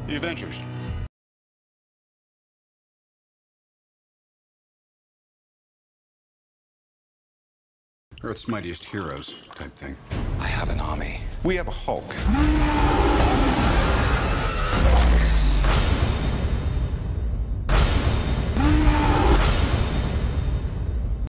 The Avengers. Earth's mightiest heroes type thing. I have an army. We have a Hulk.